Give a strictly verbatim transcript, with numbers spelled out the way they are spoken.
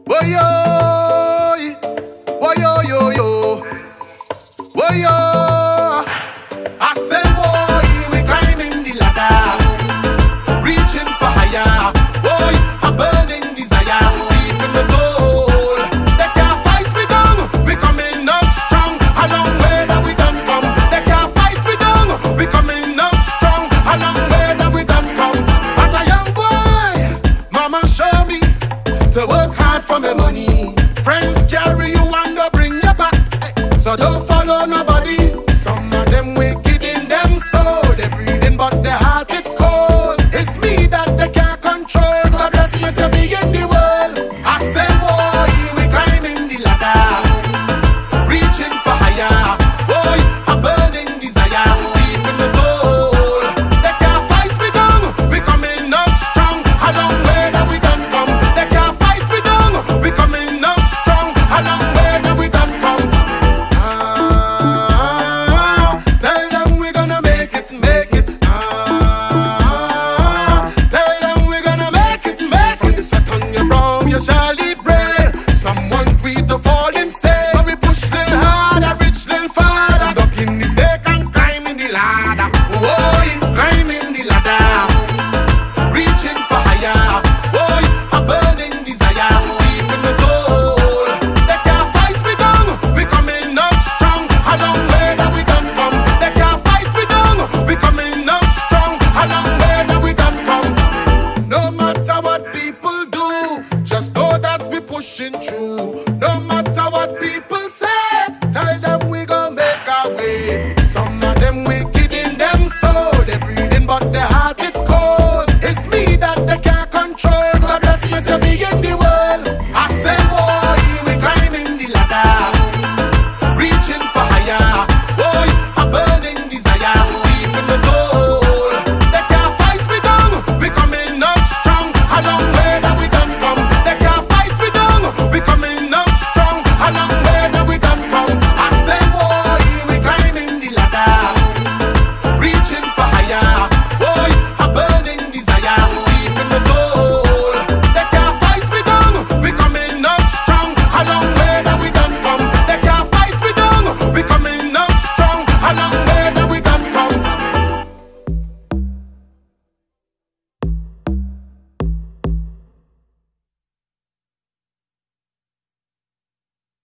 Whoa yo, whoa yo yo yo, whoa yo. I said boy, we climbing the ladder, reaching for higher. Boy, a burning desire deep in the soul. They can't fight we down, we coming up strong. A long way that we done come. They can't fight we down, we coming up strong. A long way that we done come. As a young boy, mama showed me to work hard.